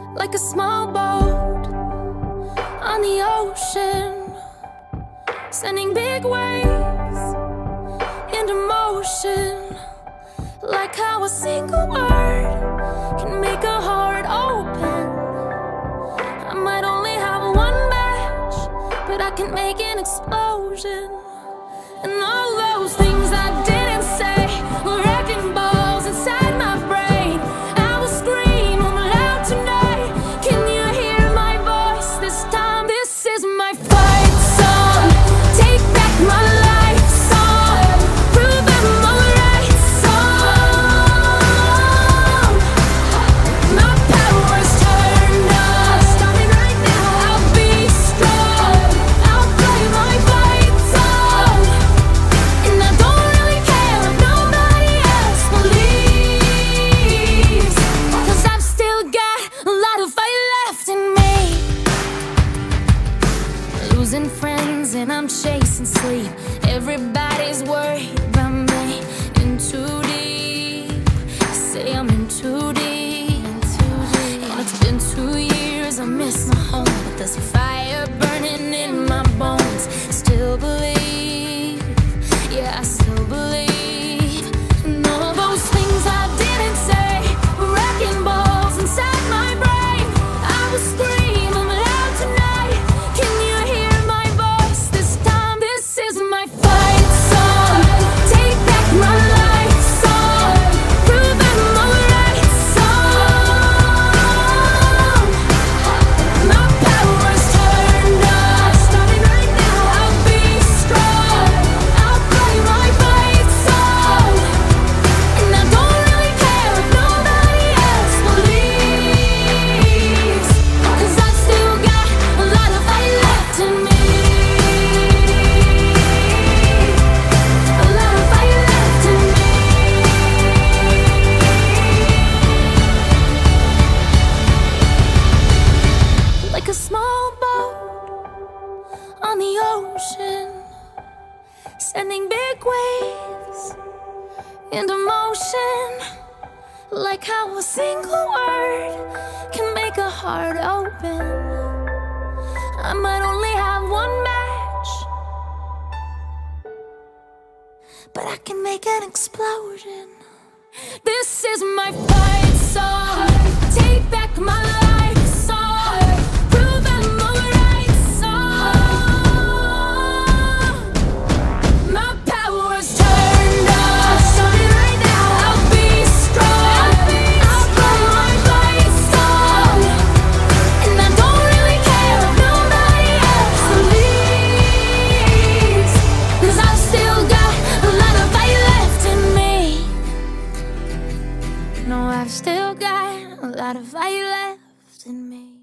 like a small boat on the ocean, sending big waves into motion, like how a single word can make a heart open. I might only have one match, but I can make an explosion. And all those things I didn't say were wrecking balls inside my brain. I will scream loud tonight. Can you hear my voice this time? This is my fight song. Take back my life song. Prove I'm alright song. My power's turned on. Starting right now. I'll be strong. I'll play my fight song. And I don't really care if nobody else believes, 'cause I've still got a lot of fight left in me. Losing friends and I'm chasing sleep. Everybody's worried about me. In too deep. Say I'm in too deep. And it's been 2 years, I miss my home, but there's a fire burning in my bones. Still believe, yeah, I still believe. And all those things I didn't say were wrecking balls inside my brain. I will scream loud tonight. Can you hear my voice this time? This is my fight song. Take back my life song. Prove I'm alright song. My power's turned on. Starting right now. I'll be strong. I'll play my fight song. And I don't really care if nobody else believes, 'cause I've still got a lot of fight left in me. A lot of fight left in me. Like a small boat on the ocean, sending big waves into motion, like how a single word can make a heart open. I might only have one match, but I can make an explosion. This is my fight song. Take back my life song. Prove I'm alright song. My power's turned on. Starting right now. I'll be strong. I'll play my fight song. And I don't really care if nobody else believes, 'cause I've still got a lot of fight left in me. No, I've still got a lot of fight left in me.